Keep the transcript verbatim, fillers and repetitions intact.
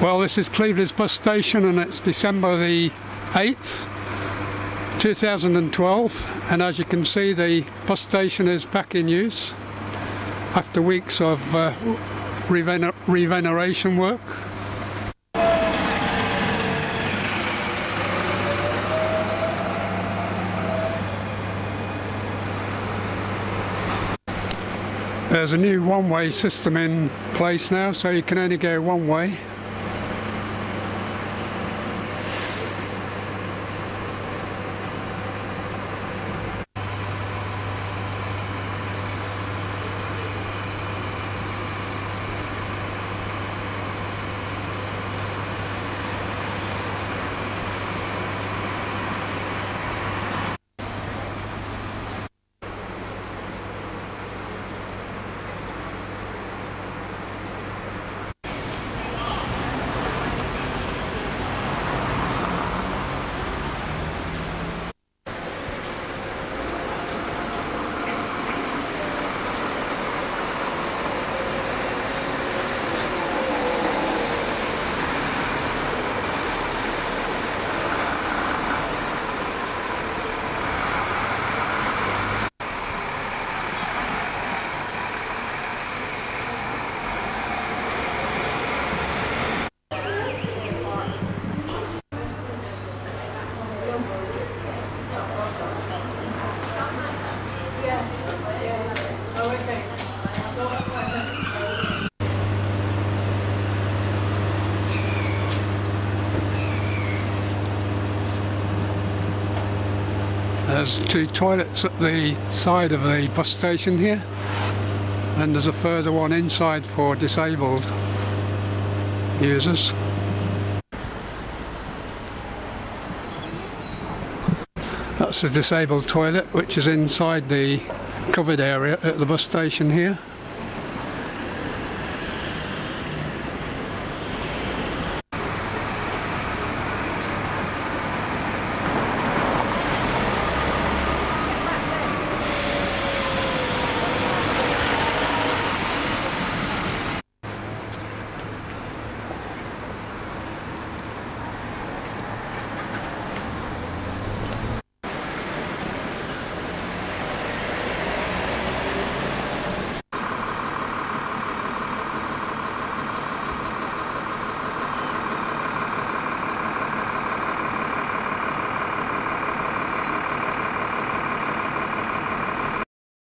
Well, this is Cleveleys Bus Station and it's December the eighth, two thousand twelve, and as you can see the bus station is back in use after weeks of uh, revener reveneration work. There's a new one-way system in place now, so you can only go one way. There's two toilets at the side of the bus station here, and there's a further one inside for disabled users. That's a disabled toilet which is inside the covered area at the bus station here.